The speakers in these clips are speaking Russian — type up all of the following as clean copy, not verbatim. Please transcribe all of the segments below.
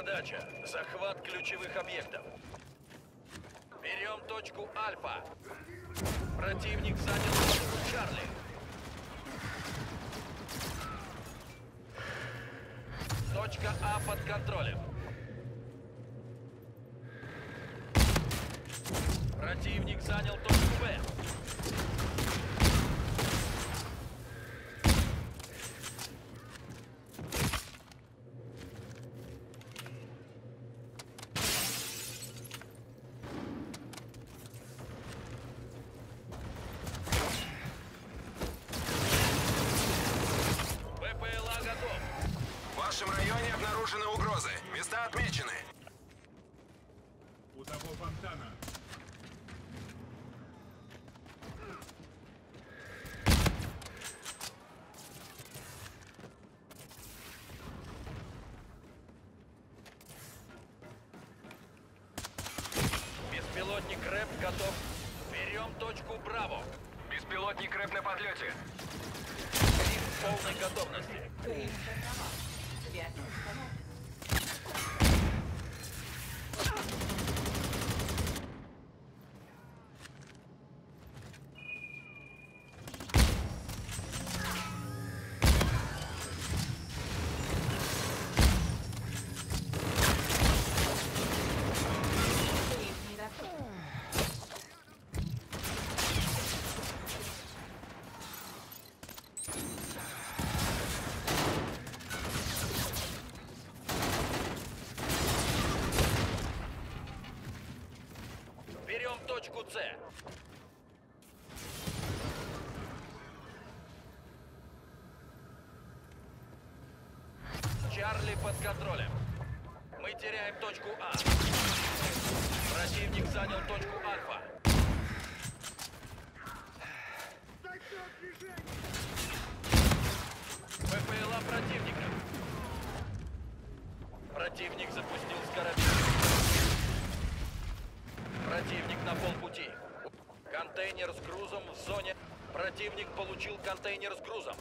Задача – захват ключевых объектов. Берем точку Альфа. Противник занял точку Чарли. Точка А под контролем. Противник занял точку Б. БПЛА готов. В вашем районе обнаружены угрозы. Места отмечены. У того фонтана. Беспилотник РЭП готов. Берем точку Браво. Беспилотник РЭП на подлете. Гриф в полной готовности. Связь установлена. Гриф не готов. Берем точку С. Чарли под контролем. Мы теряем точку А. Противник занял точку Альфа. ППЛА противника. Противник запустил скоробей. Противник на полпути. Контейнер с грузом в зоне. Противник получил контейнер с грузом.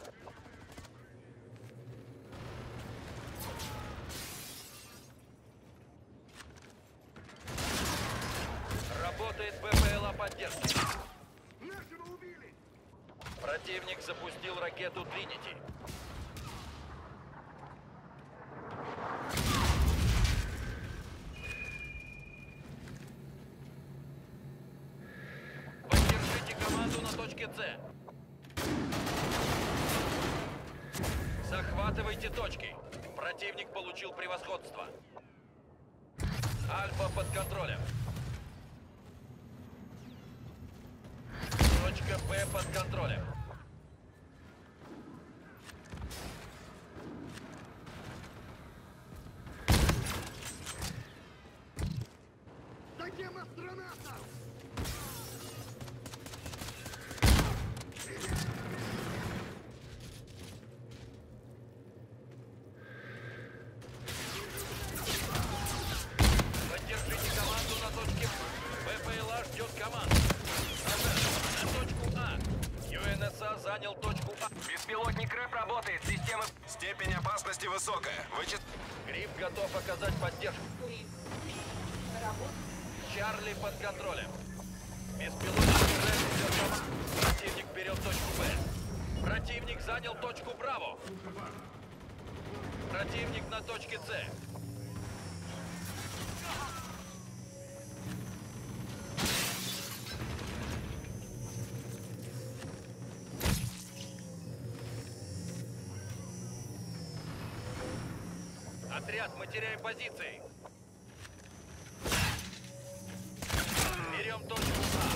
Работает БПЛА поддержки. Противник запустил ракету Тринити. Поддержите команду на точке С. Захватывайте точки. Противник получил превосходство. Альфа под контролем. Точка Б под контролем. Затем астронавтов! Поддержите команду на точке Б. БПЛА ждет команду. На точку А. ЮНСА занял точку А. Беспилотник РЭП работает. Система... Степень опасности высокая. Гриф готов оказать поддержку. Гриф. Работа. Чарли под контролем. Беспилотник РЭП ждет команду. Противник берет точку Б. Противник занял точку Браво. Противник на точке С. Отряд, мы теряем позиции. Берем точку А.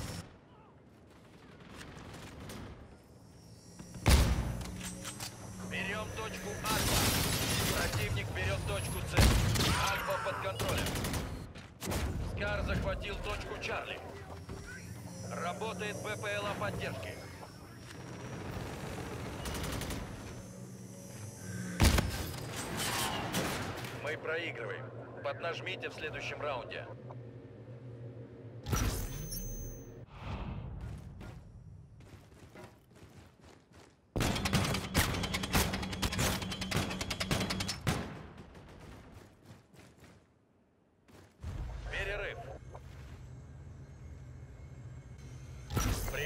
Берем точку Альфа. Противник берет точку С. Альфа под контролем. Скар захватил точку Чарли. Работает БПЛА поддержки. Мы проигрываем. Поднажмите в следующем раунде.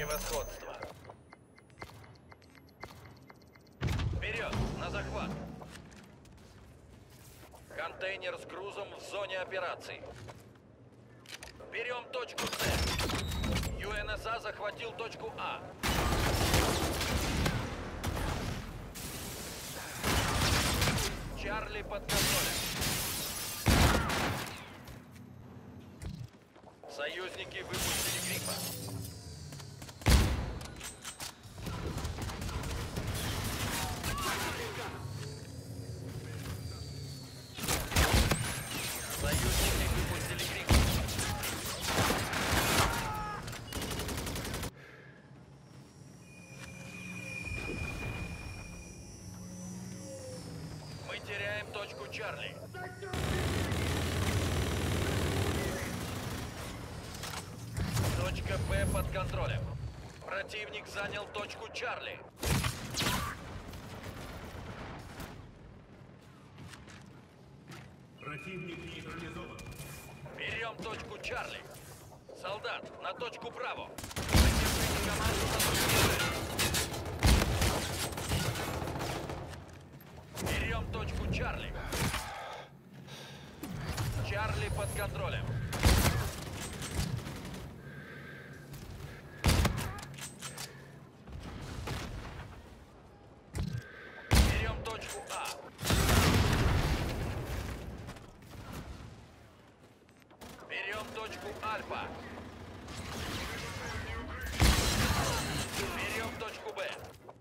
Превосходство. Вперед, на захват. Контейнер с грузом в зоне операций. Берем точку С. ЮНСА захватил точку А. Чарли под контролем. Союзники выпустили Гриппа. Союзники выпустили Гриппа. Мы теряем точку Чарли. Точка Б под контролем. Противник занял точку Чарли. Противник нейтрализован. Берем точку Чарли. Солдат, на точку Браво. Поддержите команду на точку Б. Берем точку Чарли. Чарли под контролем. Берем точку А. Берем точку Альфа. Берем точку Б.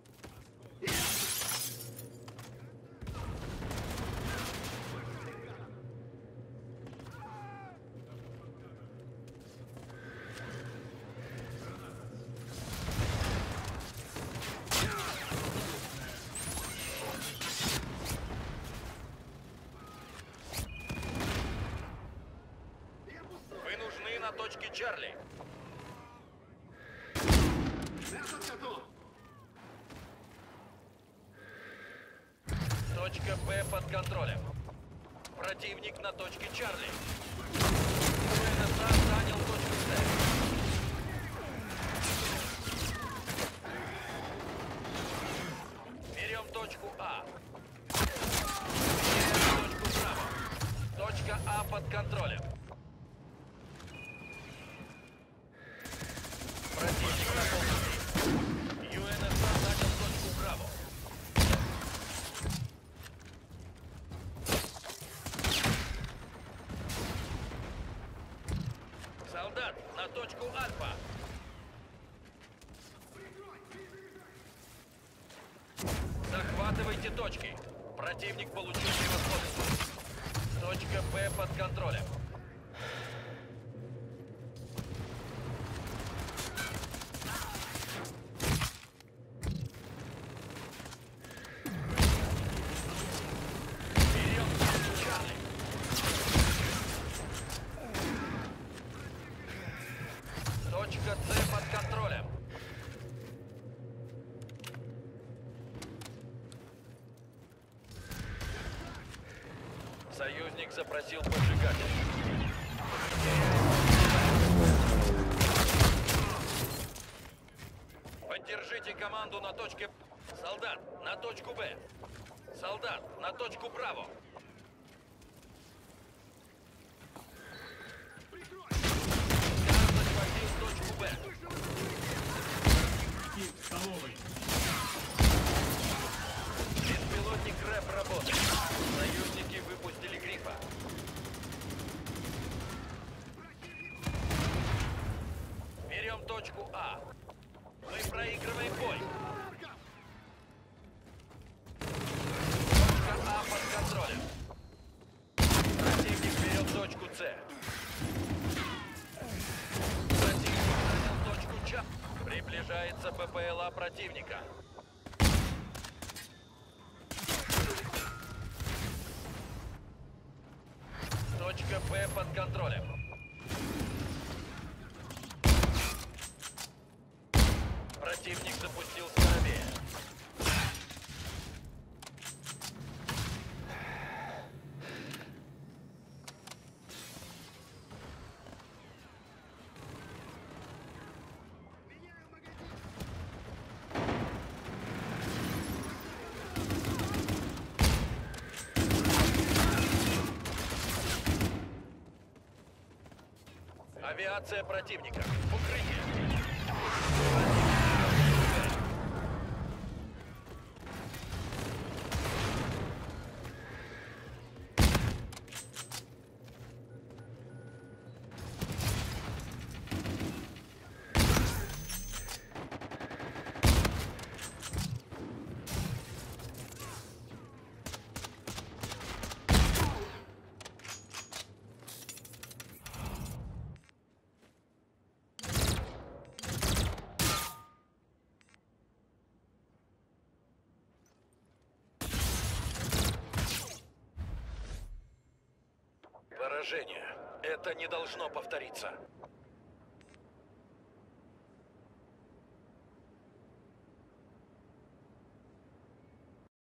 Вы нужны на точке Чарли. Точка Б под контролем. Противник на точке Чарли. ЮНСА занял точку С. Берем точку А. Берем точку Браво. Точка А под контролем. Противник на полпути. ЮНСА занял точку Браво. Солдат, на точку Альфа. Захватывайте точки. Противник получил превосходство. Точка Б под контролем. Берем точку Чарли. Точка С под контролем. Союзник запросил поджигатель. Поддержите команду на точке... Солдат, на точку Б. Солдат, на точку Браво. Газ захватил точку Б. Кит в столовой. Беспилотник РЭП работает. Союзники выпустили Гриппа. Берем точку А. Мы проигрываем бой. Точка А под контролем. Противник берет точку С. Противник занял точку Ч. Приближается ППЛА противника. Точка Б под контролем. Противник запустил скоробея. Авиация противника. Укрытие. Поражение. Это не должно повториться.